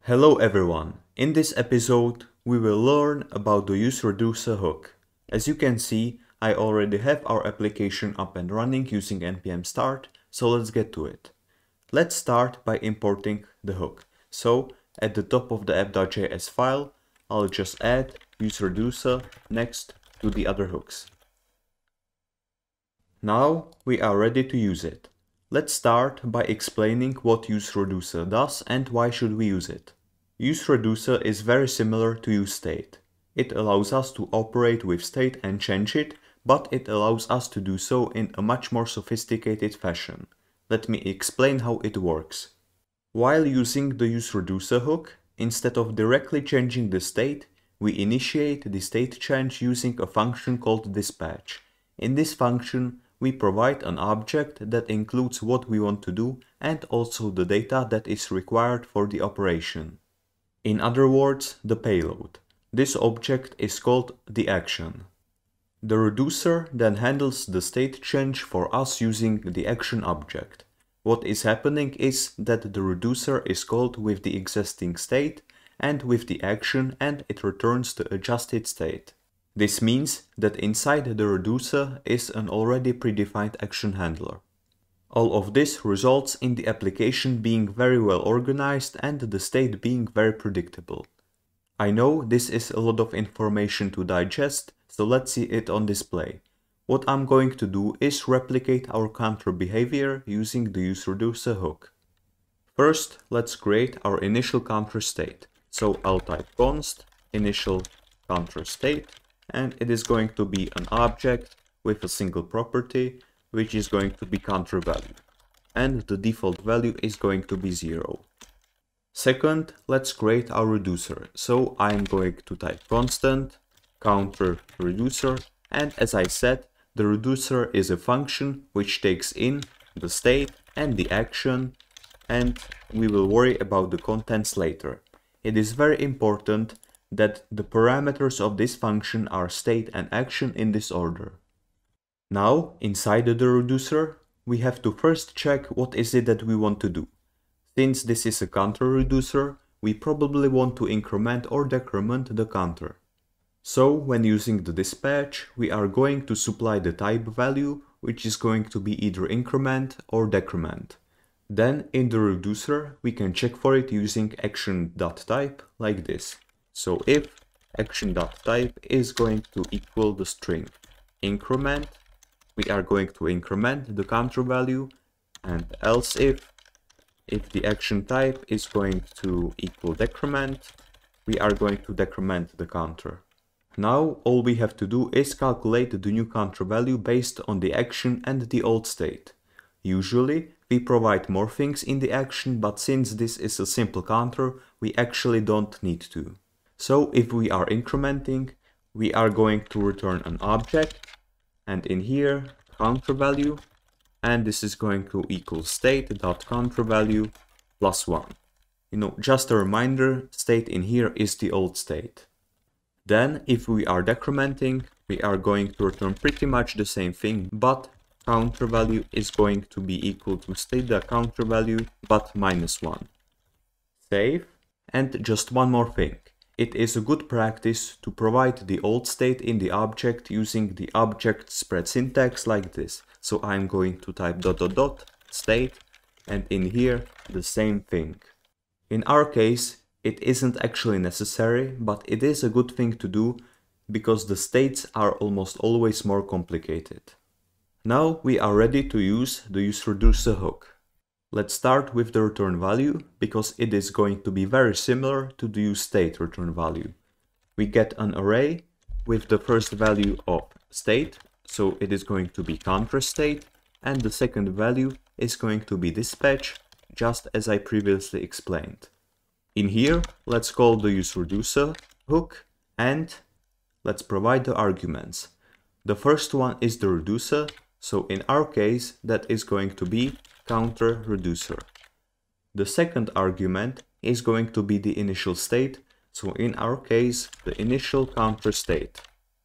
Hello everyone! In this episode, we will learn about the useReducer hook. As you can see, I already have our application up and running using npm start, so let's get to it. Let's start by importing the hook. So, at the top of the app.js file, I'll just add useReducer next to the other hooks. Now we are ready to use it. Let's start by explaining what useReducer does and why should we use it. useReducer is very similar to useState. It allows us to operate with state and change it, but it allows us to do so in a much more sophisticated fashion. Let me explain how it works. While using the useReducer hook, instead of directly changing the state, we initiate the state change using a function called dispatch. In this function, we provide an object that includes what we want to do and also the data that is required for the operation. In other words, the payload. This object is called the action. The reducer then handles the state change for us using the action object. What is happening is that the reducer is called with the existing state and with the action, and it returns the adjusted state. This means that inside the reducer is an already predefined action handler. All of this results in the application being very well organized and the state being very predictable. I know this is a lot of information to digest, so let's see it on display. What I'm going to do is replicate our counter behavior using the useReducer hook. First, let's create our initial counter state. So I'll type const initial counter state, and it is going to be an object with a single property, which is going to be counter value, and the default value is going to be 0. Second, let's create our reducer. So I'm going to type constant counter reducer, and as I said, the reducer is a function which takes in the state and the action, and we will worry about the contents later. It is very important that the parameters of this function are state and action in this order. Now, inside the reducer, we have to first check what is it that we want to do. Since this is a counter reducer, we probably want to increment or decrement the counter. So, when using the dispatch, we are going to supply the type value, which is going to be either increment or decrement. Then, in the reducer, we can check for it using action.type like this. So, if action.type is going to equal the string increment, we are going to increment the counter value, and else if the action type is going to equal decrement, we are going to decrement the counter. Now all we have to do is calculate the new counter value based on the action and the old state. Usually we provide more things in the action, but since this is a simple counter, we actually don't need to. So if we are incrementing, we are going to return an object, and in here counter value, and this is going to equal state.counterValue plus 1. Just a reminder, state in here is the old state. Then if we are decrementing, we are going to return pretty much the same thing, but counter value is going to be equal to state.counterValue but minus 1. Save. And just one more thing. It is a good practice to provide the old state in the object using the object spread syntax like this. So I'm going to type ... state, and in here the same thing. In our case, it isn't actually necessary, but it is a good thing to do because the states are almost always more complicated. Now we are ready to use the useReducer hook. Let's start with the return value, because it is going to be very similar to the useState return value. We get an array with the first value of state, so it is going to be counter state, and the second value is going to be dispatch, just as I previously explained. In here, let's call the useReducer hook, and let's provide the arguments. The first one is the reducer, so in our case that is going to be counter reducer. The second argument is going to be the initial state, so in our case the initial counter state.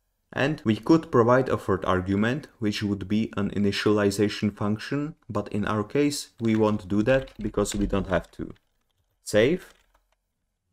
And we could provide a third argument, which would be an initialization function, but in our case we won't do that because we don't have to. Save.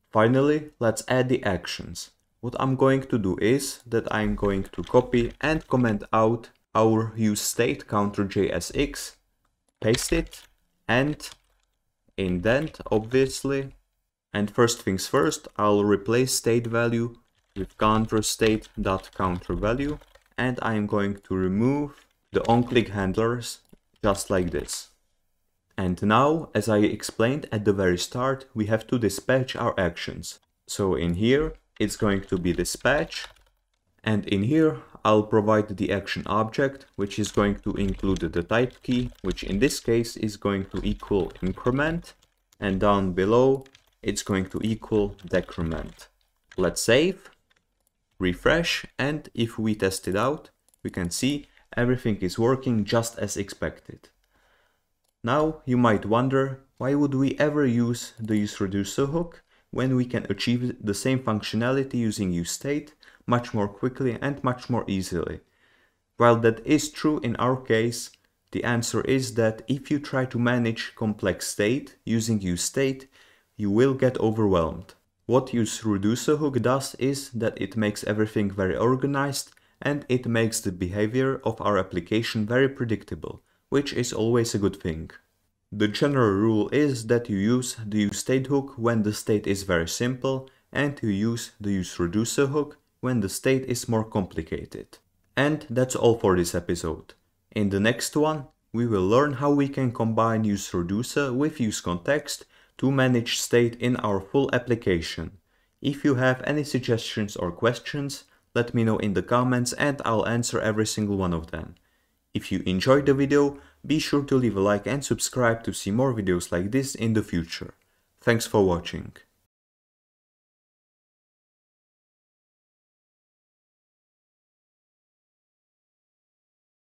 Finally, let's add the actions. What I'm going to do is that I'm going to copy and comment out our useState counter.jsx, paste it, and indent, obviously. And first things first, I'll replace state value with counterState.counterValue, and I'm going to remove the onClick handlers just like this. And now, as I explained at the very start, we have to dispatch our actions. So in here, it's going to be dispatch, and in here, I'll provide the action object, which is going to include the type key, which in this case is going to equal increment, and down below, it's going to equal decrement. Let's save, refresh, and if we test it out, we can see everything is working just as expected. Now you might wonder, why would we ever use the useReducer hook when we can achieve the same functionality using useState much more quickly and much more easily? While that is true in our case, the answer is that if you try to manage complex state using useState, you will get overwhelmed. What useReducer hook does is that it makes everything very organized and it makes the behavior of our application very predictable, which is always a good thing. The general rule is that you use the useState hook when the state is very simple, and you use the useReducer hook when the state is more complicated. And that's all for this episode. In the next one, we will learn how we can combine useReducer with useContext to manage state in our full application. If you have any suggestions or questions, let me know in the comments and I'll answer every single one of them. If you enjoyed the video, be sure to leave a like and subscribe to see more videos like this in the future. Thanks for watching.